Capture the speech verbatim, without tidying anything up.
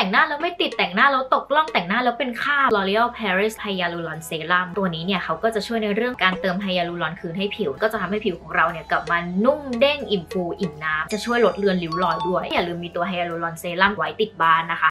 งหน้าแล้วไม่ติดแต่งหน้าแล้วตกล่องแต่งหน้าแล้วเป็นคราบ L'Oreal Paris Hyaluron Serum ตัวนี้เนี่ยเขาก็จะช่วยในเรื่องการเติมไฮยาลูรอนคืนให้ผิวก็จะทำให้ผิวของเราเนี่ยกลับมานุ่มเด้งอิ่มฟูอิ่มน้ำจะช่วยลดเลือนริ้วรอยด้วยอย่าลืมมีตัวไฮยาลูรอนเซรั่มไว้ติดบ้านนะคะ